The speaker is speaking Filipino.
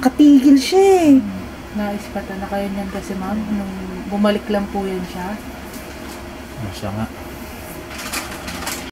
nakatigil siya eh. Naispatan na kayo niyan kasi ma'am, nung bumalik lang po yan siya. Siya nga.